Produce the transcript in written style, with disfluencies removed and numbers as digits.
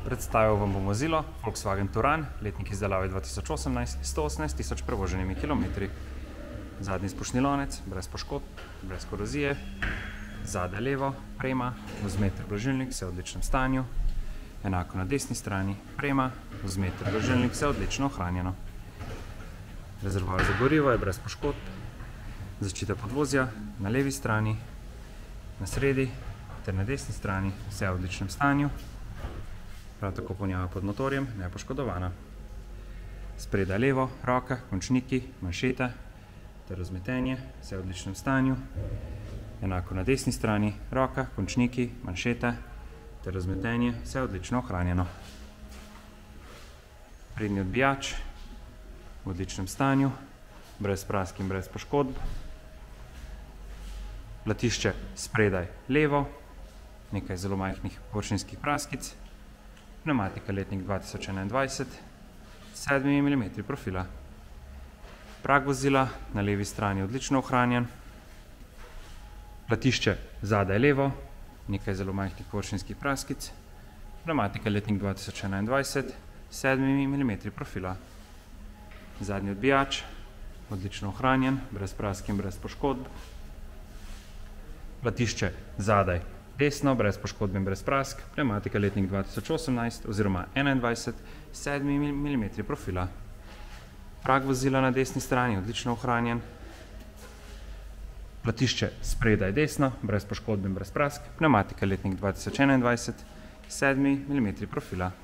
Predstavil vam bom vozilo Volkswagen Touran, letnik izdelave 2018, 118 tisoč prevoženimi kilometri. Zadnji spušni lonec, brez poškodb, brez korozije, zadaj levo, prema, vzmeter blažilnik, vse v odličnem stanju. Enako na desni strani, prema, vzmeter blažilnik, vse odlično ohranjeno. Rezervoar za gorivo je brez poškodb, zaščita podvozja na levi strani, na sredi ter na desni strani, vse v odličnem stanju. Prav tako ponjava pod motorjem, nepoškodovana. Spredaj levo, roka, končniki, manšeta ter razmetenje, vse v odličnem stanju. Enako na desni strani, roka, končniki, manšeta ter razmetenje, vse odlično ohranjeno. Prednji odbijač v odličnem stanju, brez prask in brez poškodb. Platišče spredaj levo, nekaj zelo majhnih površinskih praskic. Pneumatika letnik 2021, 7 mm profila. Prag vozila na levi strani odlično ohranjen. Platišče zadaj levo, nekaj zelo majhnih površinskih praskic. Pneumatika letnik 2021, 7 mm profila. Zadnji odbijač, odlično ohranjen, brez prask in brez poškodb. Platišče zadaj desno, brez poškodb in brez prask. Pneumatika letnik 2018 oziroma 21, 7 mm profila. Prag vozila na desni strani, odlično ohranjen. Platišče spredaj desno, brez poškodb in brez prask. Pneumatika letnik 2021, 7 mm profila.